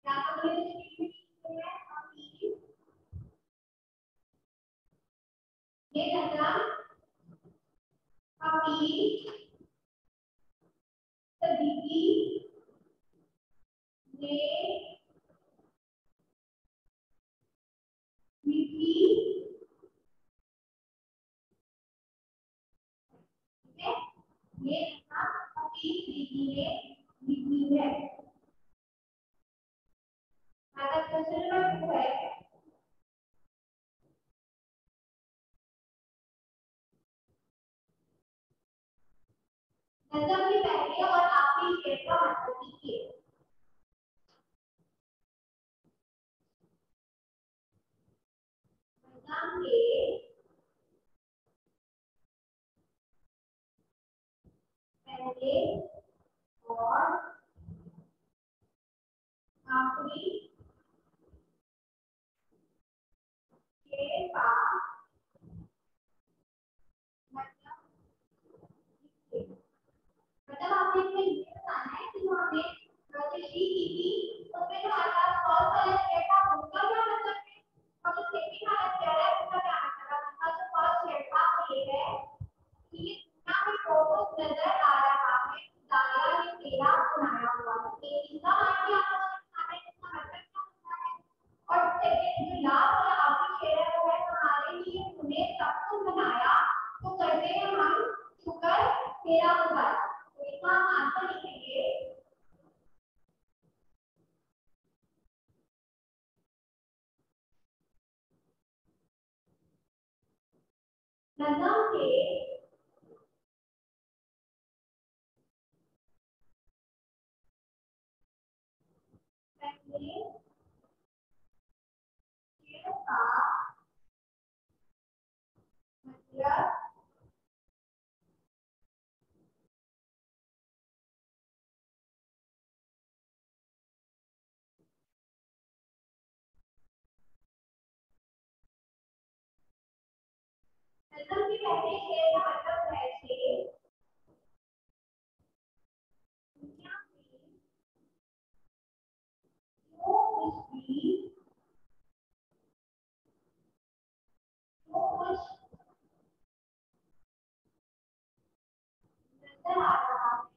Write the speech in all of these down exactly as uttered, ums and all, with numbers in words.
क्या तो बोले तो है अपील, ये मतलब अपील सदीकी ने मिठी, ठीक है, ये मतलब अपील सदीकी ने मिठी है। अगर क्वेश्चन नंबर टू है, नजम के पहले और आखिरी शेर का मतलब कीजिए। नजम के पहले और आखिरी शेर का मतलब कीजिए। मतलब आपने इसमें ये बताना है कि जो हमने रजिस्ट्री की थी उसमें जो हमारे पास फर्स्ट वाला शेयर था उसका क्या मतलब है और जो सेकंड वाला शेयर है उसका क्या मतलब है। हमारा जो फर्स्ट शेयर था वो ये है कि यहाँ पे फोटो नजर आ रहा है, दाया ये तेरा बनाया हुआ है, ये इसका मतलब क्या होता है, इसका मतलब क्या होता है। और सेकंड जो लास्ट वाला आखिरी शेयर है वो है हमारे लिए तूने सब कुछ बनाया तो करते हैं हम शुक्र तेरा होगा। तो इसका हम आंसर लिखेंगे नजम के पहले शेर का मतलब नजम के पहले शेर का मतलब है शेर दुनिया में जो कुछ भी जो कुछ नजर आ रहा है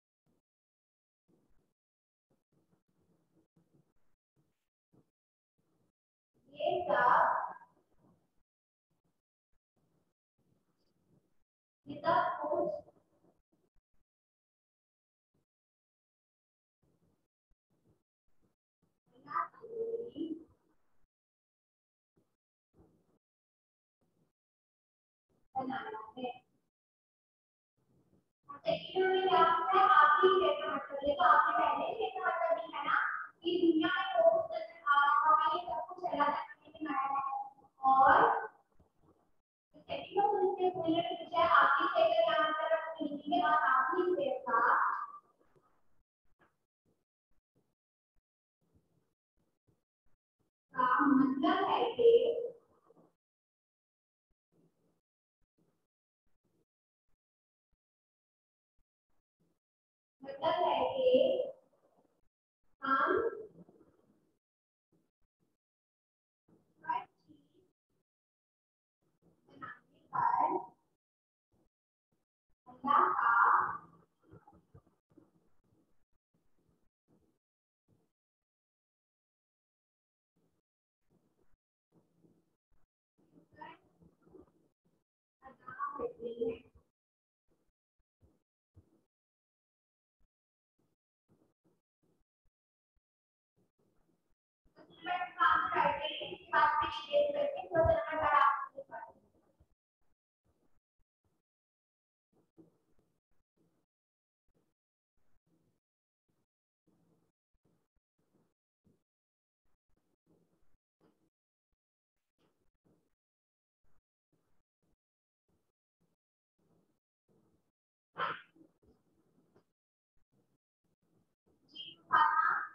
ये सब ये सब कुछ बिना जरूरी बनाना है। सेकंड में क्या होता है आखिरी शेर का मतलब, ये तो आपने पहले शेर का मतलब लिखा है ना कि दुनिया में जो कुछ नजर आ रहा है ये सब कुछ अल्लाह ताला ने बनाया है। और सेकंड में उनसे बोलने में पूछा है आखिरी शेर का क्या मतलब है, तो लिखेंगे और आखिरी शेर का का मतलब है कि मतलब है कि हम हर चीज बनाने पर अल्लाह का शुक्र अदा करते हैं। तो मैं काम करते हैं इसके बाद में शेयर करके तो नंबर पर आपको जी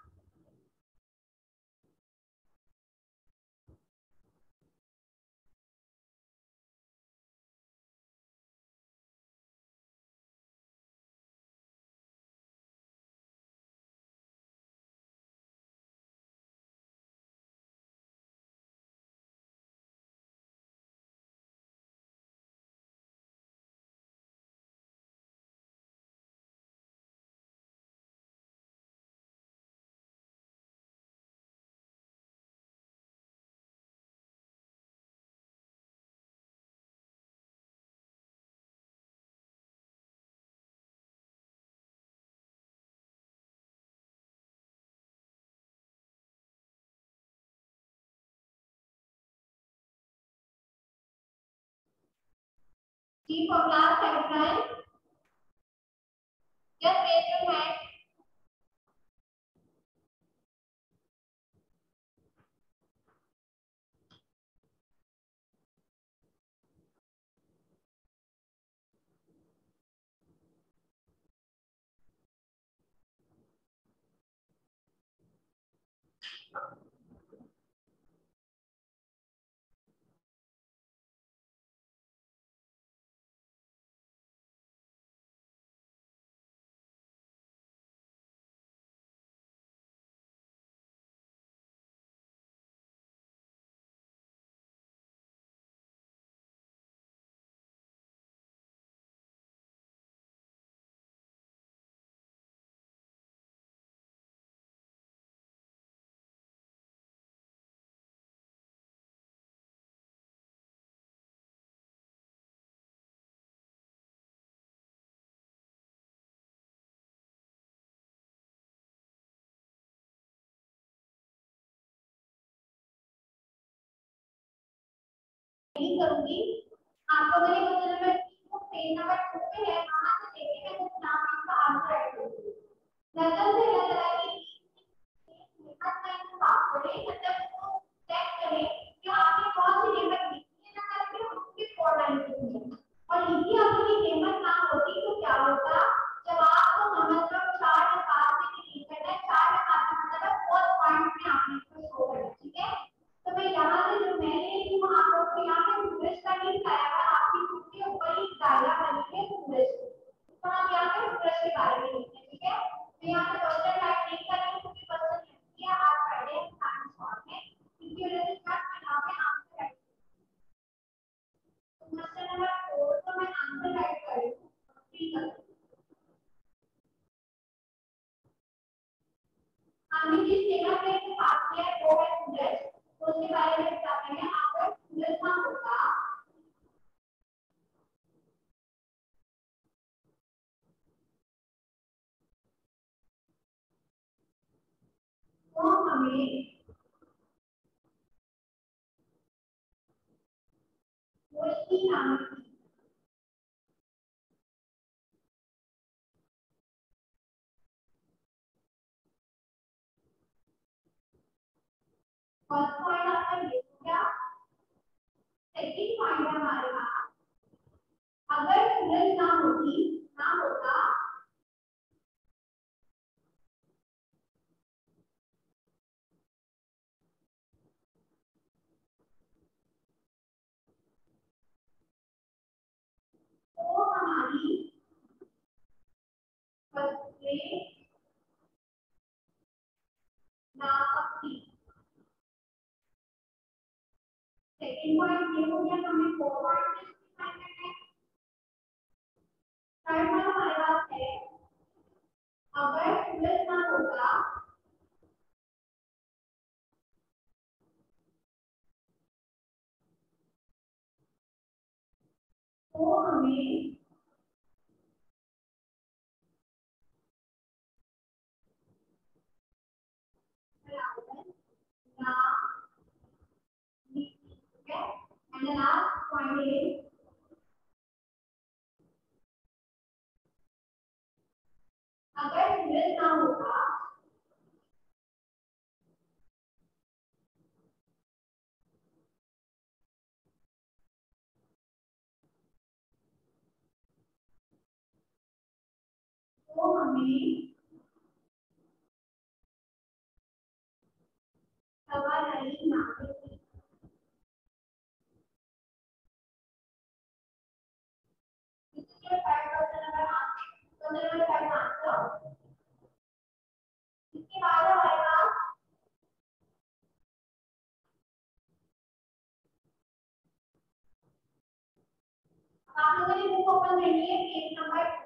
G for glass pipeline. Just raise your hand. नहीं करूंगी आप लोगों ने क्वेश्चन नंबर को पेज नंबर टू पे है वहां से देखें मैं कुछ नाम का आंसर ऐड करूंगी नजर से लग रहा है कि निकट में हम बात करें मतलब को चेक करें कि आपने कौन सी निकट लिखी है ना करके उसकी फोर लाइन लिखी है और लिखी आपकी निकट ना होती तो क्या होता जब आपको मतलब चार या पांच में निकट है चार या पांच मतलब फोर पॉइंट में आपने इसको शो करना ठीक है तो मैं यहाँ से जो मैंने लिखी हूँ आप लोग को यहाँ पे सूरज का नहीं दिखाया हुआ आपकी बुक के ऊपर ही डायग्राम बनी है सूरज तो हम यहाँ पे सूरज के बारे में लिखते हैं ठीक है तो यहाँ पे क्वेश्चन टाइप नहीं करेंगे क्योंकि क्वेश्चन लिखी है आज फ्राइडे साइंस शॉर्ट में इसकी वजह से क्या मैं यहाँ पे आंसर राइट तो क्वेश्चन नंबर फोर तो मैं आंसर राइट कर रही हूँ ठीक है हमने जिस जगह पे इसे पास किया है वो है सूरज तो उसके बारे में बताते हैं अगर सूरज ना होता तो हमें रोशनी नाम की फर्स्ट पॉइंट आपका ये हो गया सेकंड पॉइंट है हमारे पास अगर सूरज ना होती ना होता तो हमारी फसलें ना पकती सेकंड पॉइंट ये हो गया हमें फोर पॉइंट डिफाइन करना है थर्ड पॉइंट हमारे पास है अगर सूरज ना होता तो हमें ना ठीक है and the last point is अगर सूरज ना होता तो हमें हवा नहीं मिलती इसके third question number question number third answer इसके बाद हमारे पास आप लोगों ने बुक ओपन करनी है पेज नंबर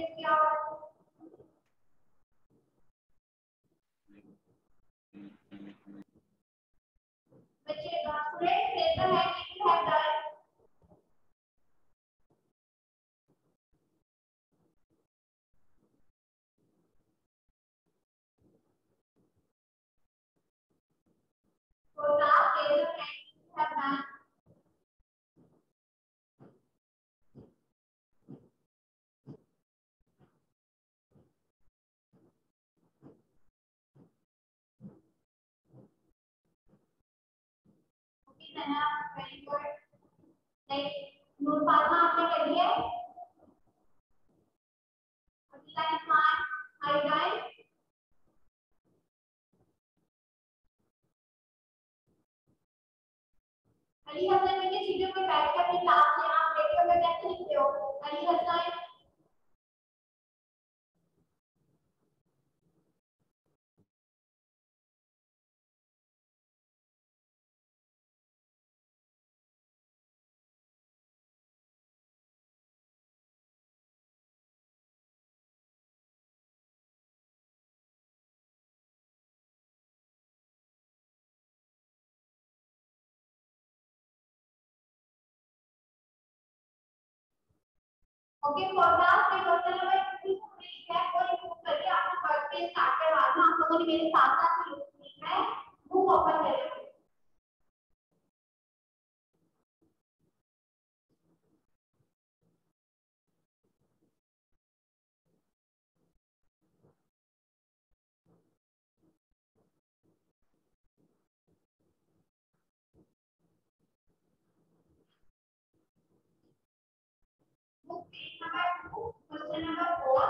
परसेंटेज क्या होगा बच्चे स्टूडेंट रहता है कि है डन तो लास्ट लेवल है है डन ओके तना वेरी गुड नेक्स्ट नोट फार्मा आपने कर लिया है अगला है मान आयोडाइन अली हसन में के चीजों को बैठ कर अपनी क्लास में आप देखते हो मैं कैसे लिखते हो अली हसन ओके पॉडकास्ट के क्वेश्चन नंबर टू में चेक और इम्प्रूव करके आपको वर्क पे स्टार्ट करवा दूं आप लोगों ने मेरे साथ साथ लिखना है बुक ओपन करें book page number two question number four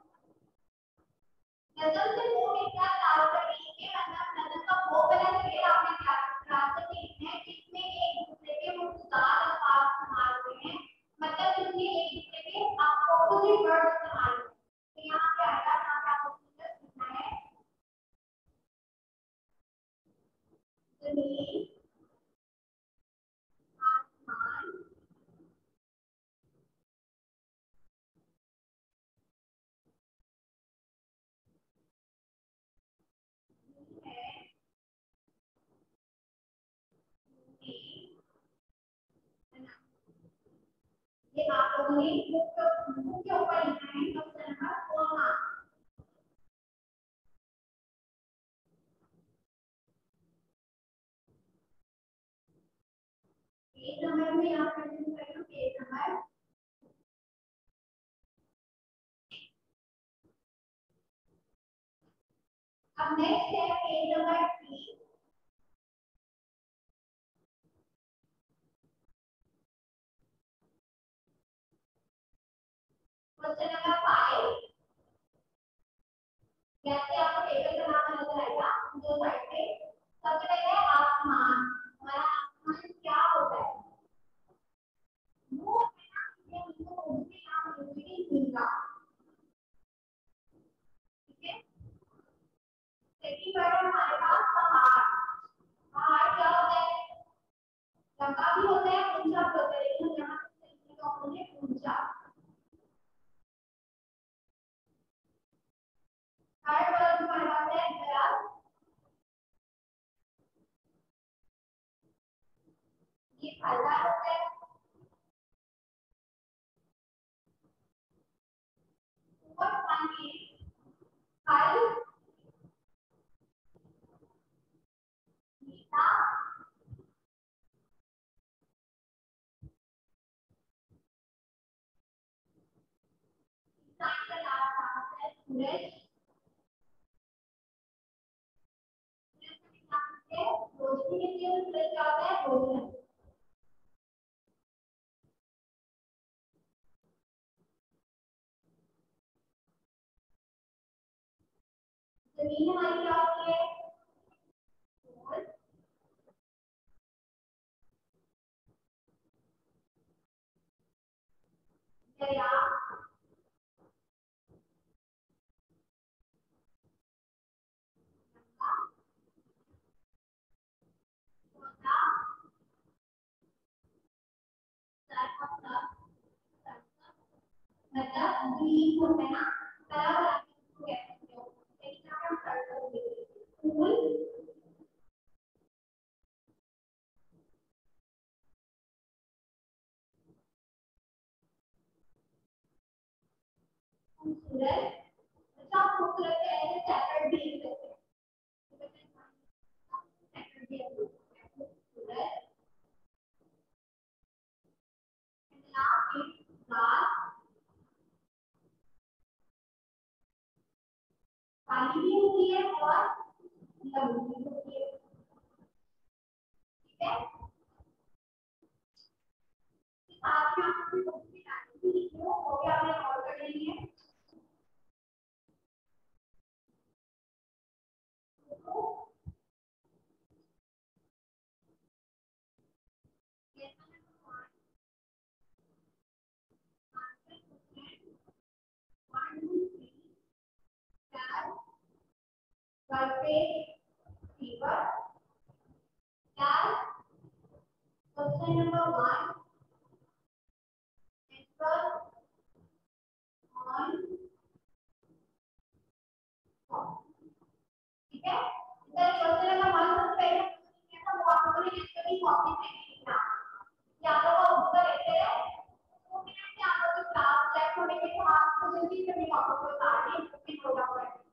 नजर से वो मिलता लाल कटी के मतलब नजर का वो वाला शेड आपने क्लास में लिखना है जिसमें एक दूसरे के मुख्तार अल्फाज इस्तेमाल हुए हैं मतलब इसमें एक दूसरे के ऑपोजिट वर्ड इस्तेमाल हुए हैं तो यहाँ पे आएगा यहाँ पे आपको लिखना है जमीन आसमान ये आप लोगों ने बुक बुक के ऊपर लिखना है question number four marks page number में यहाँ कंटिन्यू करें पेज नंबर अब नेक्स्ट है page number three question number five जैसे आपको टेबल का नाम नजर आएगा दो साइड पे सबसे पहले आसमान हमारा आसमान क्या होता है वो है ना ये हमको उसके नाम यूनिटी मिलता ठीक है सेकंड वर्ड हमारे पास पहाड़ पहाड़ क्या होता है लंबा भी होता है ऊंचा भी होता है लेकिन यहाँ से इसका होने ऊंचा थर्ड वर्ड हमारे पास है दराज ये फलदार होता है ऊपर पानी फल मीठा साइन का लास्ट नाम है सूरज रोशनी के लिए सूरज क्या होता है रोशन जमीन हमारी क्या होती है दरिया मतलब ग्रीन होता है ना कलर वाला कह सकते हो लेकिन यहाँ पे हम सर्च करेंगे फूल खूबसूरत अच्छा खूबसूरत है ऐसे चैप्टर भी लिख सकते हैं चैप्टर भी खूबसूरत लास्ट इज लाल काली भी होती है और लंबी भी होती है ठीक है साथ में आपको कुछ भी डालनी है जो वो भी आपने नोट कर लेनी है Perfect fever. Class, question number one. Answer on top. ठीक है? इधर question number one सबसे पहले कैसा वो आप लोगों ने एक्चुअली कॉपी पे लिखना। ये आप लोगों को ऊपर लिखते हैं। दो मिनट में आप लोग क्लास लेफ्ट होने के बाद आपको जल्दी से अपनी कॉपी को उतारनी है, फिर प्रोग्राम करना।